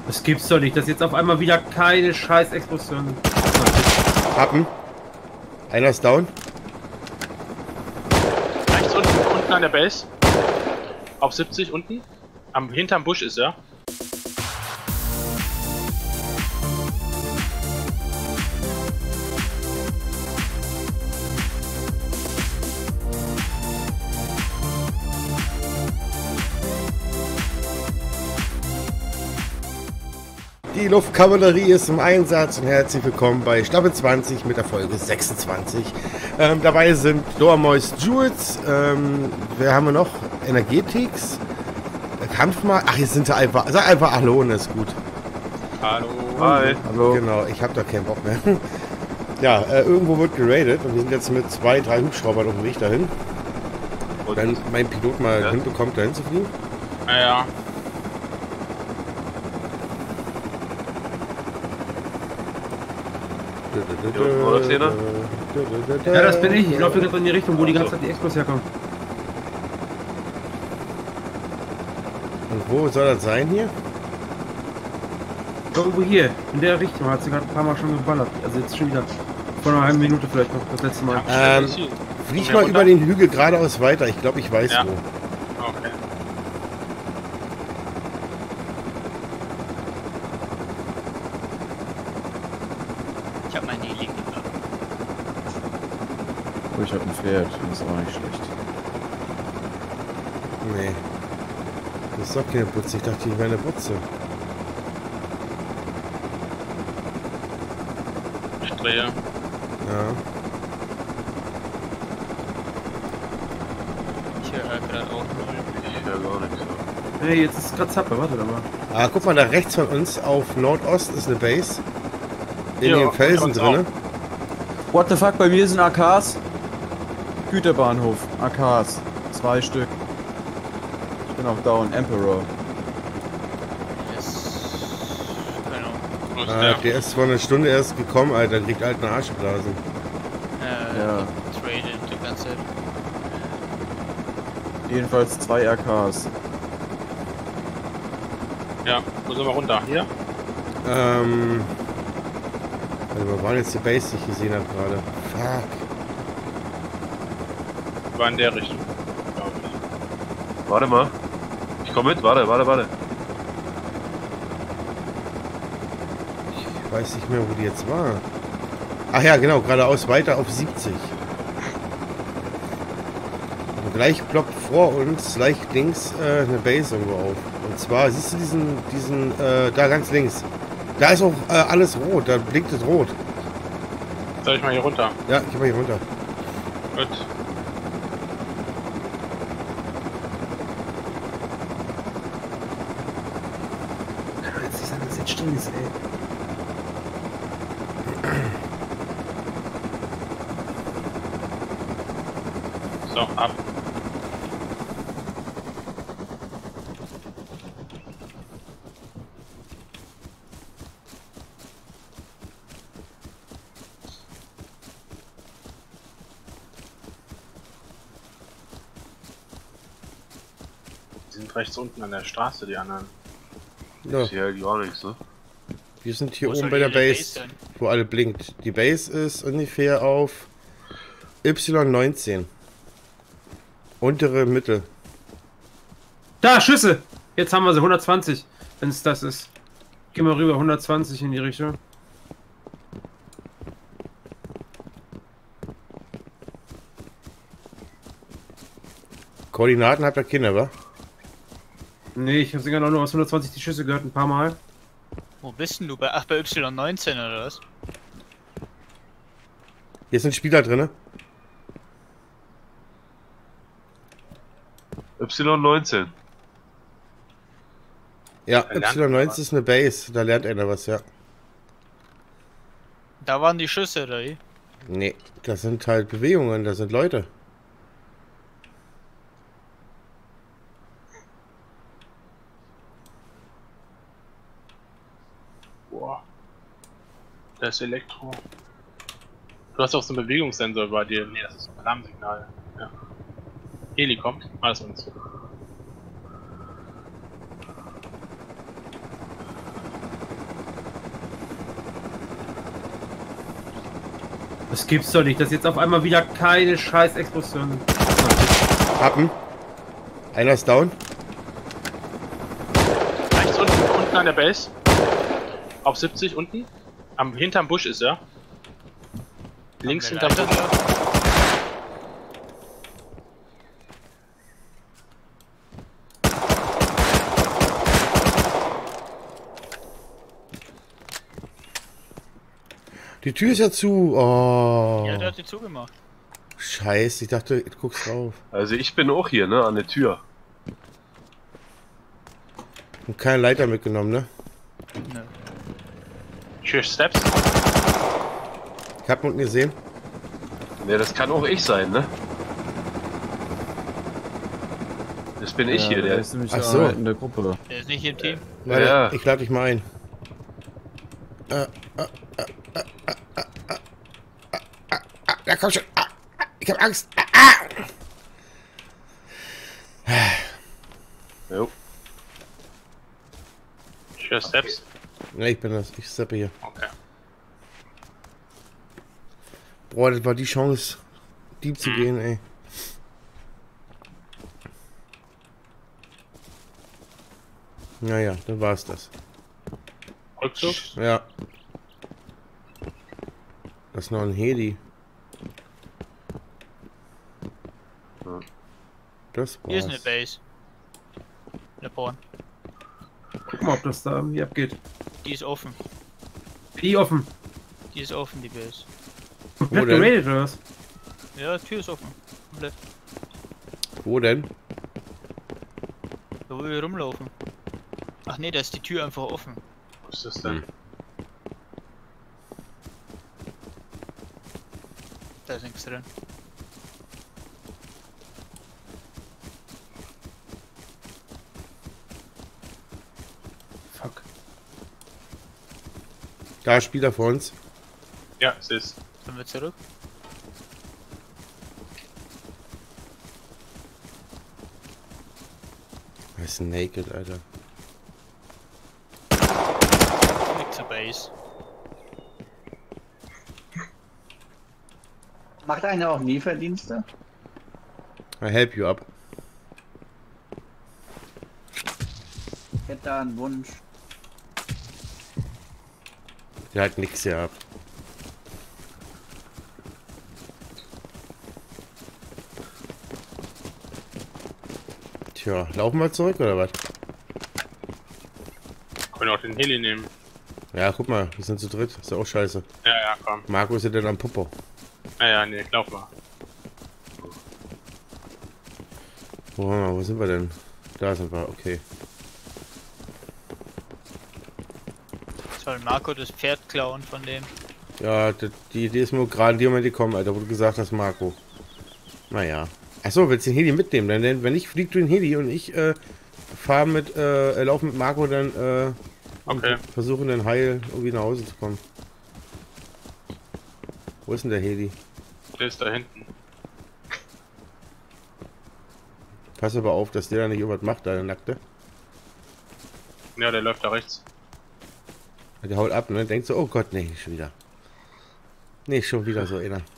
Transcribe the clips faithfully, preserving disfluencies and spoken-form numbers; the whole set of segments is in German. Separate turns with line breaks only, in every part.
Das gibt's doch nicht, dass jetzt auf einmal wieder keine scheiß Explosion.
Happen. Einer ist down.
Rechts unten, unten an der Base. Auf siebzig unten. Am, hinterm Busch ist er.
Die Luftkavallerie ist im Einsatz und herzlich willkommen bei Staffel zwanzig mit der Folge sechsundzwanzig. Ähm, dabei sind Dormois Jules, ähm, wer haben wir noch? Energetix, Kampfmarkt. Ach, jetzt sind sie einfach. Sag einfach Hallo und ist gut.
Hallo.
Hi. Hallo. Genau, ich habe da keinen Bock mehr. Ja, äh, irgendwo wird geradet und wir sind jetzt mit zwei, drei Hubschraubern auf dem Weg dahin. Und wenn mein Pilot mal ja. hinbekommt, dahin zu fliegen.
Naja.
Ja, das bin ich. Ich laufe jetzt in die Richtung, wo die ganze Zeit die Explos herkommen.
Und wo soll das sein hier?
Irgendwo hier, in der Richtung. Hat sie gerade ein paar Mal schon geballert. Also jetzt schon wieder. Vor einer halben Minute vielleicht noch, das letzte Mal.
Ähm, flieg mal über den Hügel geradeaus weiter. Ich glaube, ich weiß
ja.
wo.
Okay.
Ich habe mein Heli.
Oh, ich habe ein Pferd, das ist auch nicht schlecht.
Nee. Das ist doch keine Butze, ich dachte, ich wäre eine Butze.
Ich drehe.
Ja.
Ich höre gerade auch null.
Ich höre gar nichts.
Hey, jetzt ist gerade Zappe, warte da mal.
Ah, guck mal, da rechts von uns auf Nordost ist eine Base. In
Ja,
den Felsen drin.
What the fuck, bei mir sind A Ks. Güterbahnhof, A Ks. Zwei Stück. Ich bin auch down, Emperor.
Yes. Keine Ahnung.
Wo ist
Ah,
der?
der ist vor einer Stunde erst gekommen, Alter. Kriegt halt eine Arschblase.
Äh,
Ja.
traded die ganze Zeit.
Jedenfalls zwei A Ks.
Ja, wo sind wir runter? Hier?
Ähm. Also, wo war jetzt die Base, die ich gesehen habe gerade? Fuck.
War in der Richtung.
Warte mal. Ich komme mit. Warte, warte, warte.
Ich weiß nicht mehr, wo die jetzt war. Ach ja, genau, geradeaus weiter auf siebzig. Und gleich ploppt vor uns, leicht links, äh, eine Base irgendwo auf. Und zwar, siehst du diesen, diesen, äh, da ganz links. Da ist auch äh, alles rot, da blinkt es rot.
Soll ich mal hier runter?
Ja, ich geh mal hier runter.
Gut.
Jetzt ist das jetzt still ist, ey.
So, ab. Die sind rechts unten an der Straße, die anderen.
Ja,
Ich sehe halt gar nichts, ne?
wir sind hier
Wo
oben
soll
bei der
die
Base,
Base sein?
wo alle blinkt. Die Base ist ungefähr auf Y neunzehn. Untere Mitte.
Da, Schüsse! Jetzt haben wir sie, hundertzwanzig. Wenn es das ist. Gehen wir rüber, hundertzwanzig in die Richtung.
Koordinaten habt ihr Kinder, wa?
Nee, ich habe sogar noch nur aus hundertzwanzig die Schüsse gehört, ein paar Mal.
Wo bist denn du? Bei, ach, bei Y neunzehn oder was?
Hier sind Spieler drin.
Y neunzehn.
Ja,
Da lernt
Y neunzehn ist eine Base, da lernt einer was, ja.
Da waren die Schüsse, oder wie?
Nee, das sind halt Bewegungen, das sind Leute.
Boah. Da ist Elektro. Du hast auch so einen Bewegungssensor bei dir. Nee, das ist ein Alarmsignal. Ja. Heli kommt. Alles uns.
Das gibt's doch nicht, dass jetzt auf einmal wieder keine scheiß Explosion.
Happen. Einer ist down.
Rechts unten, unten an der Base. Auf siebzig unten. Am, hinterm Busch ist er. Links
wir
hinterm
Leiter?
Busch.
Die Tür ist ja zu. Oh.
Ja, der hat die zugemacht.
Scheiße, ich dachte, du guckst drauf.
Also ich bin auch hier, ne, an der Tür.
Und keine Leiter mitgenommen, ne?
Nö.
Sure Steps.
Ich hab unten gesehen.
Ne, das kann auch ich sein, ne? Das bin ich
Ja,
hier,
der
der.
ist nämlich
Ach so.
äh, in der Gruppe.
Der ist nicht im Team.
Warte,
Ja.
ich lade dich mal ein. Äh, äh, äh, äh, äh, äh, äh, äh, äh, ja, komm schon. Ah, ah, ich hab Angst. Ah, ah.
Jo.
Sure Steps.
Ja, ich bin das. Ich steppe hier.
Okay.
Boah, das war die Chance, deep zu gehen, ey. Naja, dann war's das.
Rückzug.
Ja. Das ist noch ein Heli.
Ja.
Das
Hier ist eine
war's.
Base. Eine Porn.
Guck mal, ob das da irgendwie abgeht.
Die ist offen.
Die offen.
Die ist offen, die Base.
Komplett
denn?
geradet oder was?
Ja, Tür ist offen. Komplett.
Wo denn?
Da wo wir rumlaufen. Ach nee, da ist die Tür einfach offen.
Wo ist das denn?
Da ist nichts drin.
Fuck.
Da ist Spieler vor uns.
Ja, es ist.
Sind wir zurück?
Er ist naked, Alter.
Nick zur Base.
Macht einer auch Lieferdienste?
I help you up.
Ich hätte da einen Wunsch.
Der hat nix hier ab. Tja, laufen wir zurück oder was?
Können auch den Heli nehmen.
Ja, guck mal, wir sind zu dritt. Ist ja auch scheiße.
Ja, ja, komm.
Marco ist ja dann am Popo.
Ja, ja, nee, lauf mal.
Wo, haben wir, wo sind wir denn? Da sind wir, okay.
Soll Marco das Pferd klauen von dem?
Ja, die, die Idee ist mir gerade in dem Moment gekommen, Alter, wo du gesagt hast, Marco. Naja. Achso, willst du den Heli mitnehmen? Dann, denn, wenn ich flieg du den Heli und ich äh, fahre mit, äh, laufe mit Marco, dann äh,
Okay.
versuchen dann heil irgendwie nach Hause zu kommen. Wo ist denn der Heli?
Der ist da hinten.
Pass aber auf, dass der da nicht irgendwas macht, da der Nackte.
Ja, der läuft da rechts.
Der haut ab, ne? Denkt so, oh Gott, nee, schon wieder. Nee, schon wieder so einer.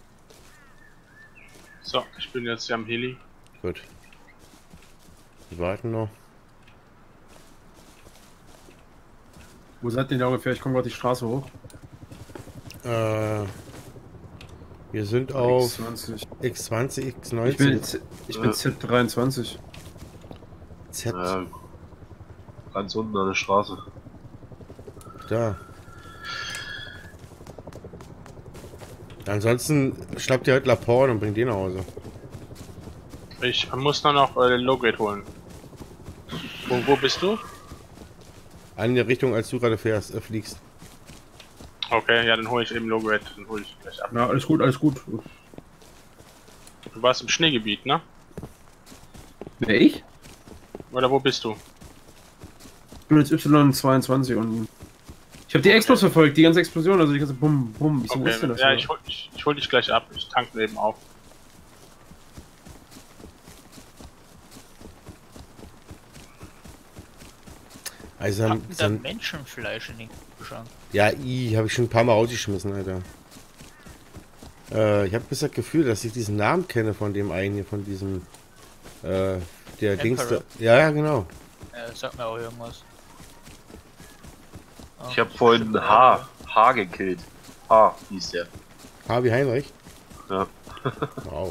So, ich bin jetzt hier am Heli.
Gut. Wir warten noch.
Wo seid ihr denn ungefähr? Ich komme gerade die Straße hoch.
Äh, wir sind auf
X zwanzig.
X zwanzig, X
Ich
neunzehn.
bin, Z- ich bin Z dreiundzwanzig.
Z.
Ja, ganz unten an der Straße.
Da. Ansonsten schnappt ihr halt Laporte und bringt den nach Hause.
Ich muss nur noch äh, den Low-Grade holen. Wo, wo bist du?
An der Richtung, als du gerade fährst, äh, fliegst.
Okay, ja, dann hole ich eben Low-Grade. Dann hole ich gleich ab.
Ja, alles gut, alles gut.
Du warst im Schneegebiet, ne?
Wer ich?
Oder wo bist du?
Ich bin jetzt Y zweiundzwanzig und ich habe die Explos verfolgt, die ganze Explosion, also die ganze Bum, Bum. Ich so, wo ist denn
Okay,
das?
ja,
hier?
ich hol, ich, ich hol dich gleich ab. Ich tank neben auf.
Also,
Hatten
dann,
da
dann,
Menschenfleisch in den Kühlschrank?
ja, i, habe ich schon ein paar Mal ausgeschmissen, Alter. Äh, ich habe bis das Gefühl, dass ich diesen Namen kenne von dem einen hier, von diesem, äh, der Dings da.
Emperor.
Ja, ja, genau.
Ja, das sagt mir auch irgendwas. Oh,
Ich habe vorhin H. H gekillt. H hieß der.
Harvey Heinrich?
Ja.
Wow.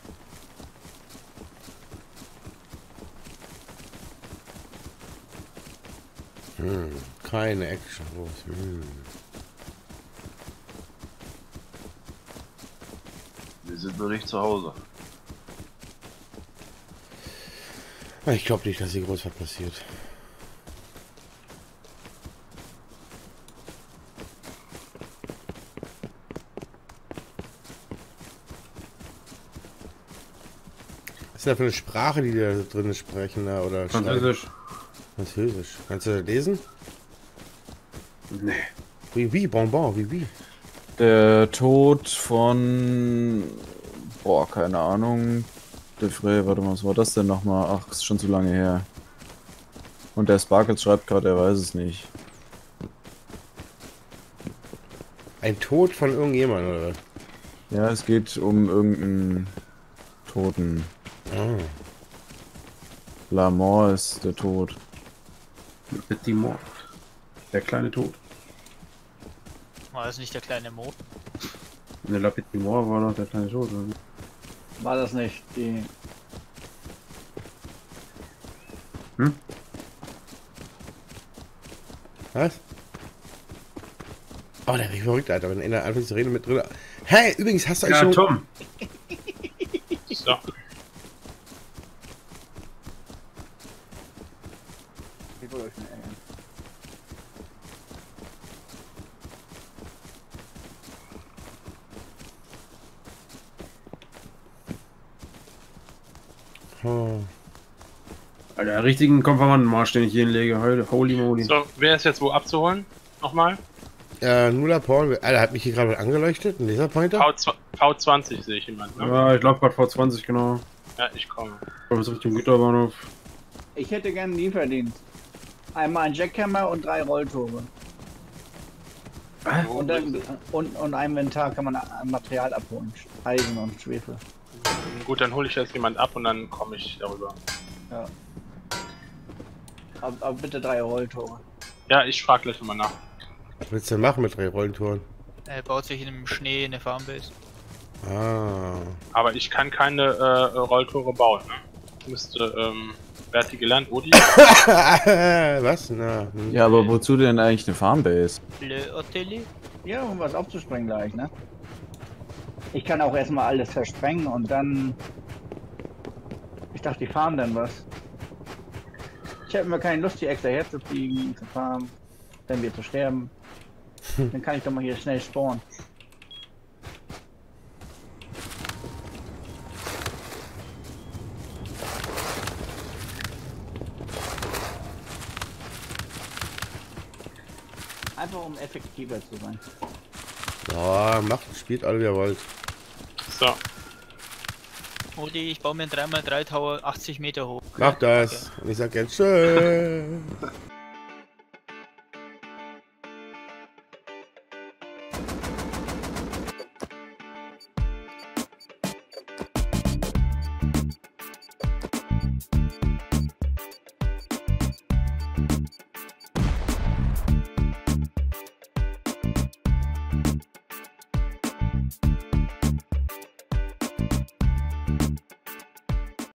Hm, keine Action. Hm.
Wir sind noch nicht zu Hause.
Ich glaube nicht, dass hier groß was passiert. Was ist denn da für eine Sprache, die da drin sprechen? Da, oder
Französisch.
Französisch. Kannst du das lesen?
Nee.
Wie, wie, Bonbon, wie, wie.
Der Tod von... Boah, keine Ahnung. Defray, warte mal, was war das denn nochmal? Ach, ist schon zu lange her. Und der Sparkles schreibt gerade, er weiß es nicht.
Ein Tod von irgendjemandem, oder?
Ja, es geht um irgendeinen Toten.
Ah.
La Mort ist der Tod.
Petit Mort. Der kleine Tod.
War das nicht der kleine Mo?
Ne, La Petit Mort war noch der kleine Tod. Oder?
War das nicht die...
Hm?
Was? Oh, der riecht verrückt, Alter. Wenn einer anfängt zu reden mit drin. Hey, übrigens, hast du eigentlich
Ja,
schon...
Tom.
So.
Ich wollte euch nicht ärgern.
Oh.
Alter, der richtigen Konfirmandenmarsch, den ich hier hinlege. Heute, holy moly.
So, wer ist jetzt wo abzuholen? Nochmal?
Äh, Nuller Paul, Alter, hat mich hier gerade angeleuchtet, ein Laserpointer.
V zwanzig sehe ich jemand, ne?
Ja, ich glaube gerade V zwanzig, genau.
Ja, ich komme.
Kommt jetzt Richtung Güterbahnhof.
Ich hätte gern einen Lieferdienst. Einmal ein Jackhammer und drei Rolltore.
Wo
Und, dann, und, und ein Inventar kann man ein Material abholen. Eisen und Schwefel.
Gut, dann hole ich jetzt jemand ab und dann komme ich darüber.
Ja. Aber, aber bitte drei Rolltore.
Ja, ich frage gleich nochmal nach.
Was willst du denn machen mit drei Rollentoren?
Er baut sich in dem Schnee eine Farmbase.
Ah.
Aber ich kann keine äh, Rolltore bauen, ne? Ich müsste, ähm, wer hat die gelernt? Odi?
Was? Na, hm.
Ja, aber wozu denn eigentlich eine Farmbase?
Le Hotelier?
Ja, um was aufzusprengen gleich, ne? Ich kann auch erstmal alles versprengen und dann... Ich dachte, die farmen dann was. Ich habe immer keine Lust, hier extra herzufliegen, zu farmen, dann wieder zu sterben. Dann kann ich doch mal hier schnell spawnen. Einfach um effektiver zu sein.
Ja, macht, spielt alle, wie ihr wollt.
So.
Odi, ich baue mir einen drei mal drei Tower achtzig Meter hoch.
Macht das. Und ich sag jetzt tschüss.